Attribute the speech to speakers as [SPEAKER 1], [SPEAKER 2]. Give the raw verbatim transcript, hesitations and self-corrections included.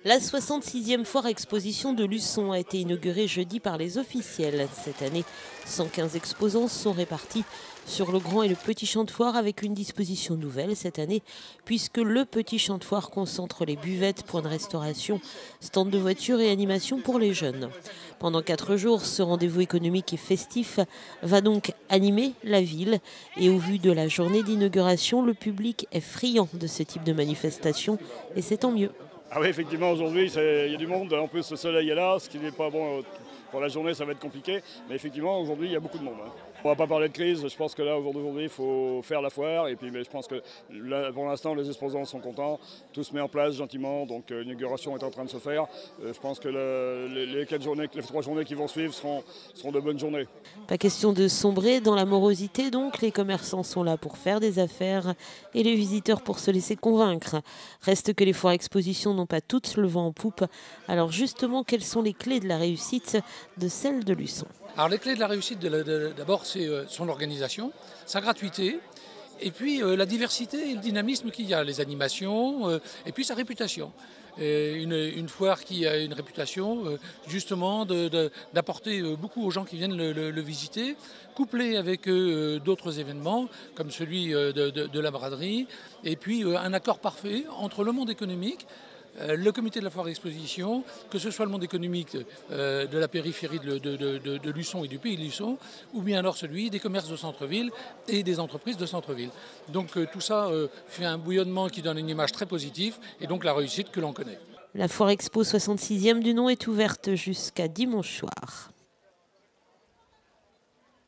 [SPEAKER 1] La soixante-sixième foire exposition de Luçon a été inaugurée jeudi par les officiels. Cette année, cent quinze exposants sont répartis sur le grand et le petit champ de foire avec une disposition nouvelle cette année puisque le petit champ de foire concentre les buvettes, points de restauration, stands de voitures et animations pour les jeunes. Pendant quatre jours, ce rendez-vous économique et festif va donc animer la ville et au vu de la journée d'inauguration, le public est friand de ce type de manifestation et c'est tant mieux.
[SPEAKER 2] Ah oui, effectivement, aujourd'hui, il y a du monde. En plus, le soleil est là, ce qui n'est pas bon. Pour la journée, ça va être compliqué. Mais effectivement, aujourd'hui, il y a beaucoup de monde. Hein. On ne va pas parler de crise. Je pense que là, aujourd'hui, il faut faire la foire. Et puis, mais je pense que là, pour l'instant, les exposants sont contents. Tout se met en place gentiment. Donc, euh, l'inauguration est en train de se faire. Euh, je pense que le, les, les, quatre journées, les trois journées qui vont suivre seront, seront de bonnes journées.
[SPEAKER 1] Pas question de sombrer dans la morosité, donc. Les commerçants sont là pour faire des affaires et les visiteurs pour se laisser convaincre. Reste que les foires expositions n'ont pas toutes le vent en poupe. Alors, justement, quelles sont les clés de la réussite de celle de Luçon?
[SPEAKER 3] Alors les clés de la réussite, d'abord, c'est son organisation, sa gratuité, et puis euh, la diversité et le dynamisme qu'il y a, les animations, euh, et puis sa réputation. Et une, une foire qui a une réputation euh, justement d'apporter euh, beaucoup aux gens qui viennent le, le, le visiter, couplé avec euh, d'autres événements comme celui euh, de, de, de la braderie, et puis euh, un accord parfait entre le monde économique, le comité de la foire exposition, que ce soit le monde économique euh, de la périphérie de, de, de, de Luçon et du pays de Luçon, ou bien alors celui des commerces de centre-ville et des entreprises de centre-ville. Donc euh, tout ça euh, fait un bouillonnement qui donne une image très positive et donc la réussite que l'on connaît.
[SPEAKER 1] La foire expo soixante-sixième du nom est ouverte jusqu'à dimanche soir.